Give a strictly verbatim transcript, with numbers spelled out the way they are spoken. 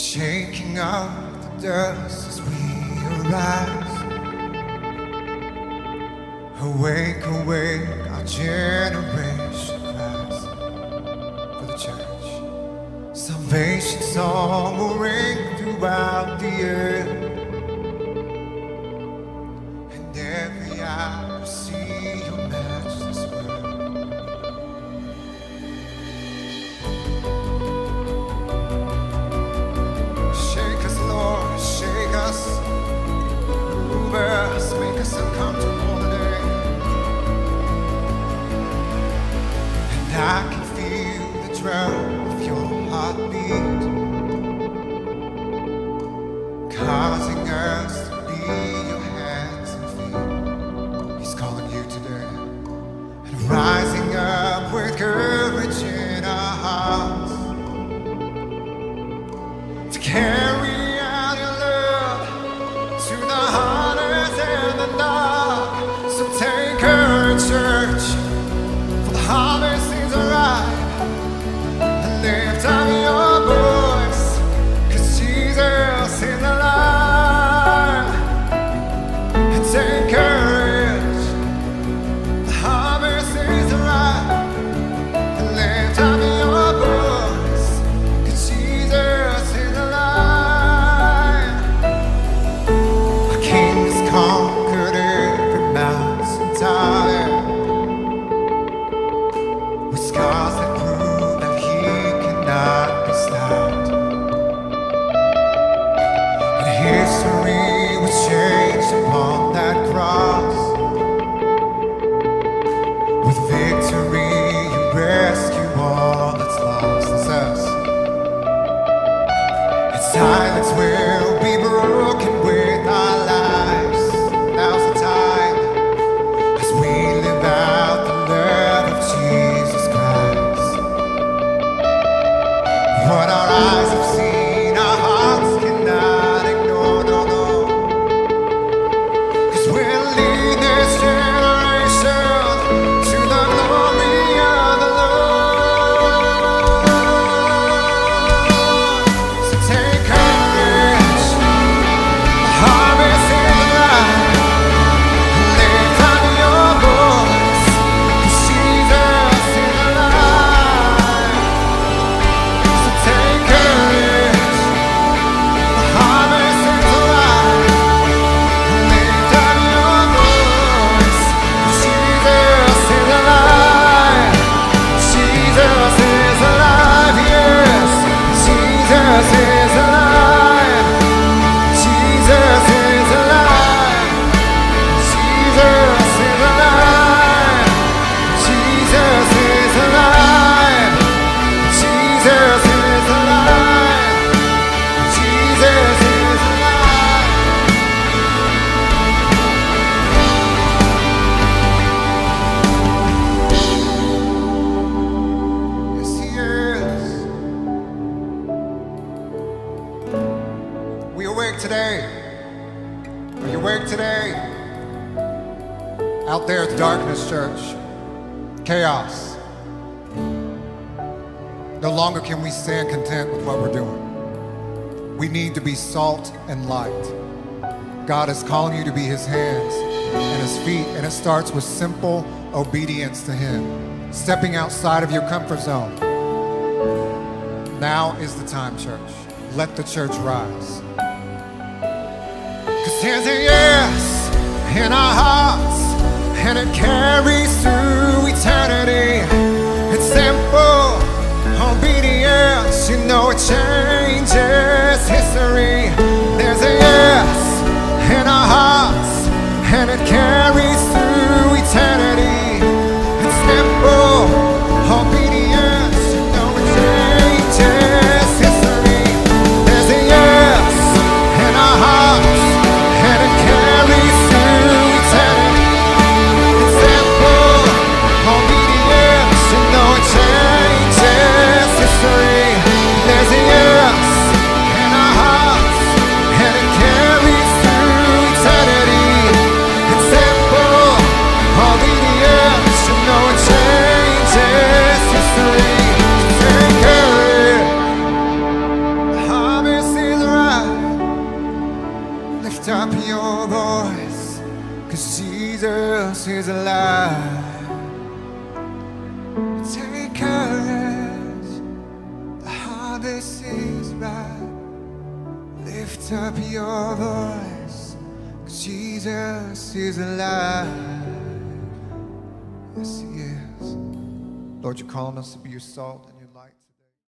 shaking up the dust as we arise. Awake, awake, our generation cries for the church. Salvation song will ring throughout the earth, and every eye will see your matchless word. Shake us, Lord, shake us, move us, make us uncomfortable today. And I can feel the drum of your heartbeat, causing us to be your hands and feet. He's calling you today, and rising up with courage in our hearts to carry out your love to the hardest and the dark. So take courage, church, for the harvest is arrived. Lift up your voice, 'cause Jesus is alive. And take courage, the harvest is arrived. Lift up your voice, 'cause Jesus is alive. Our King has conquered every mountain top, with scars that prove that he cannot be stopped. And history was changed upon that cross. With victory you rescue all that's lost. That's us. And silence will be broken with our lives. Now's the time as we live out the love of Jesus Christ. What our eyes have seen, our hearts cannot ignore, no, no. 'Cause we'll lead this generation to the glory of the Lord. So take courage, the harvest is alive. Lift up your voice, 'cause Jesus is alive. So take courage, the harvest is alive. Lift up your voice, 'cause Jesus is alive. Jesus is alive, yes. Jesus is alive. Jesus is alive. Jesus is alive. Jesus is alive. Jesus is alive. Jesus is alive. Yes, he is. We awake today. Are you awake today? Out there, it's darkness, church. Chaos. No longer can we stand content with what we're doing. We need to be salt and light. God is calling you to be his hands and his feet, and it starts with simple obedience to him, stepping outside of your comfort zone. Now is the time, church. Let the church rise. 'Cause there's a yes in our hearts, and it carries through eternity. It's simple obedience, you know it changes history. There's a yes in our hearts, and it carries through eternity. It's simple obedience, you know it changes history. There's a yes in our hearts, and it carries through eternity. It's simple obedience, you know it changes history. There's a yes in our hearts, and it carries through eternity. It's simple Lift up your voice, 'cause Jesus is alive. Yes, he is. Lord, you're calling us to be your salt